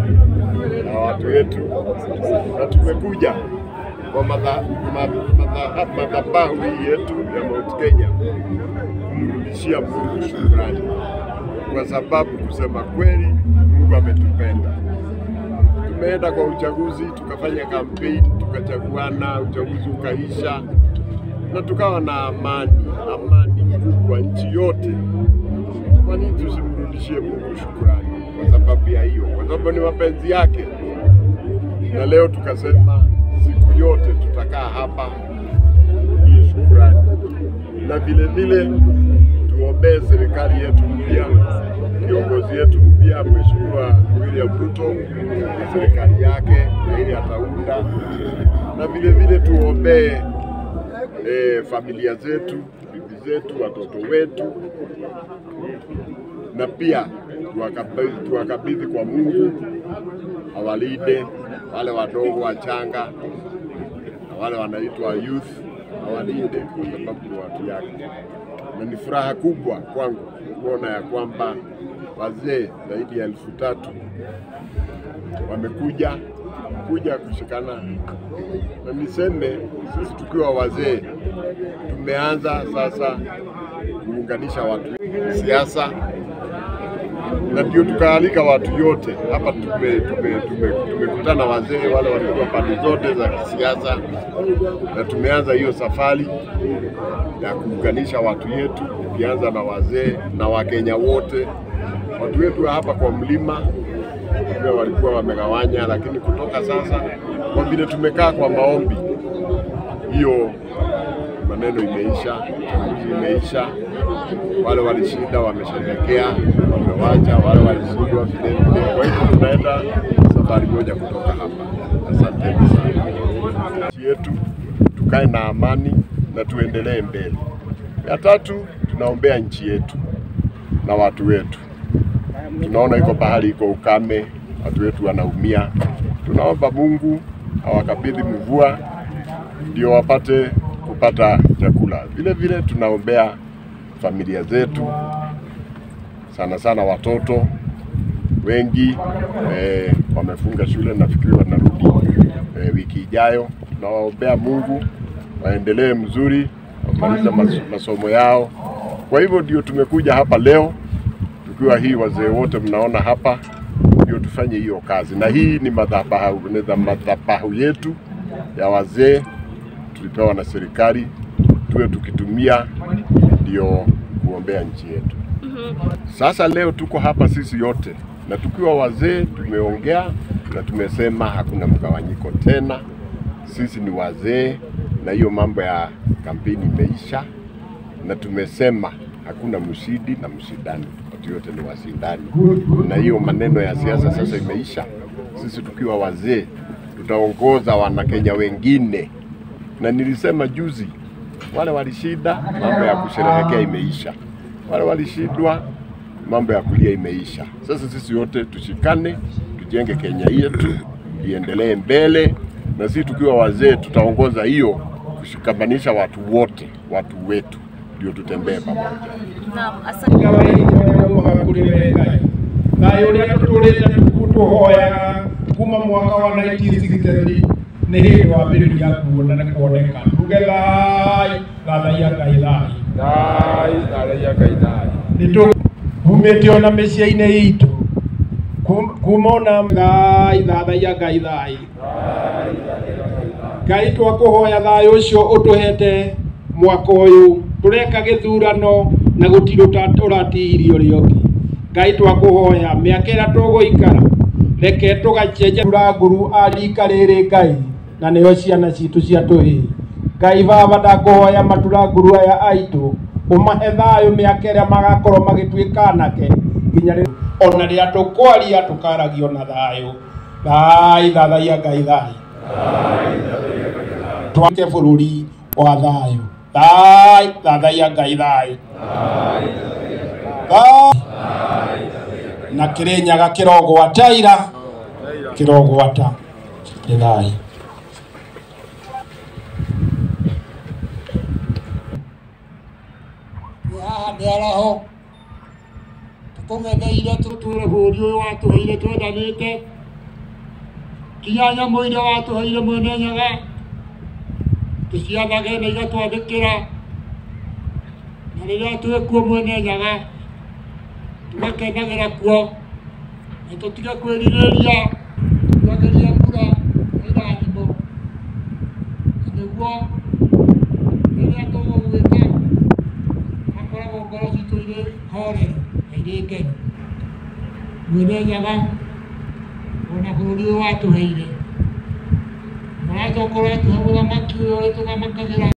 na watu wetu, na tumekuja kwa madhabahu yetu ya Mount Kenya kumrudishia Mungu shukrani, kwa sababu kusema kweli Mungu ametupenda. Tumeenda kwa uchaguzi, tukafanya kampeni, tukachaguana, uchaguzi ukaisha, na tukawa na amani kubwa nchi yote. Kwa nini tusimrudishie Mungu shukrani? Kwa sababu ya hiyo, kwa sababu ni mapenzi yake. Na leo tukasema siku yote tutakaa hapa ni shukrani, na vile vile tuombee serikali yetu mpya, kiongozi yetu mpya Mheshimiwa William Ruto na serikali yake ili ataunda, na vile vile tuombee familia zetu, bibi zetu, watoto wetu, na pia tuwakabidhi kwa Mungu awalinde wale wadogo wachanga na wale wanaitwa youth, awalinde kwa sababu ni watu yake. Na ni furaha kubwa kwangu kuona ya kwamba wazee zaidi ya 3,000 wamekuja kushikana, na niseme sisi tukiwa wazee tumeanza sasa kuunganisha watu siasa, na ndio tukaalika watu yote hapa. Tumekutana wazee wale walikuwa pande zote za kisiasa, na tumeanza hiyo safari ya kuunganisha watu yetu, tukianza na wazee na Wakenya wote. Watu wetu hapa kwa mlima pia walikuwa wamegawanya, lakini kutoka sasa kwa vile tumekaa kwa maombi, hiyo maneno imeisha. Wale walishinda wamesherehekea, wamewacha, wale walishindwa vile vile. Kwa hivyo tunaenda safari moja kutoka hapa. Asanteni sana. Nchi yetu tukae na amani na tuendelee mbele. Ya tatu, tunaombea nchi yetu na watu wetu. Tunaona iko pahali iko ukame, watu wetu wanaumia. Tunaomba Mungu awakabidhi mvua ndio wapate kupata chakula. Vile vile tunaombea familia zetu, sana watoto wengi wamefunga shule, nafikiri wanarudi wiki ijayo. Tunawaombea Mungu waendelee mzuri, wamalize masomo yao. Kwa hivyo ndio tumekuja hapa leo, tukiwa hii wazee wote mnaona hapa, ndio tufanye hiyo kazi. Na hii ni madhabahu yetu ya wazee, tulipewa na serikali tuwe tukitumia ndio kuombea nchi yetu. Sasa leo tuko hapa sisi yote, na tukiwa wazee tumeongea na tumesema hakuna mgawanyiko tena. Sisi ni wazee, na hiyo mambo ya kampeni imeisha, na tumesema hakuna mshindi na mshindani, watu yote ni washindani, na hiyo maneno ya siasa sasa imeisha. Sisi tukiwa wazee tutaongoza Wanakenya wengine, na nilisema juzi wale walishinda mambo ya kusherehekea imeisha, wale walishindwa mambo ya kulia imeisha. Sasa sisi wote tushikane, tujenge Kenya yetu iendelee mbele, na sisi tukiwa wazee tutaongoza hiyo kushikamanisha watu wote, watu wetu, ndio tutembee pamoja. Naam, asante. Na yule tutuleta tukuhoya kuma mwaka wa 1963 ni hindi wa mbere ya kuona na kuoneka tugelai thaya gaithai thaya gaithai nito humete ona meciaine itu kumona ngai thaya gaithai ngai twakuhoya thayo ucio utuhete mwaka uyu tureka githurano na gutiro uratihirio rioki ngai twakuhoya miakera tuguikara reke tugacenja nguru arika riri ngai na niyo ciana citu cia tuhi ngai baba ndakuhoya matura nguru aya aitu umahe thayo miakera magakorwo magituika nake nginya ona ria tukwaria tukaragio na thayo thai thaya ngai thai twake bururi wa thayo thai thaya ngai thai na kirenyaga kirogo ataira kirogo ata thai tukumetheire tuture bũrũri ũyũ watuheire twendanĩte kinya nyamũ iria watũheire Mwene Nyaga tũciathage na igatwathĩkĩra, na rĩrĩa twĩ kuo Mwene Nyaga tũgakenagĩra kuo, na tũtige kwĩrirĩria twageria mbura na irathimo, na nĩguo rĩrĩa tũgũgwĩka hakoragwo ngoro citũ irĩ horeru na irĩ ngenu. Mwene Nyaga ona bũrũri ũyũ watũheire, na watũkorwo atũhe mũthamaki ũyũ ũrĩa tũthamakagĩra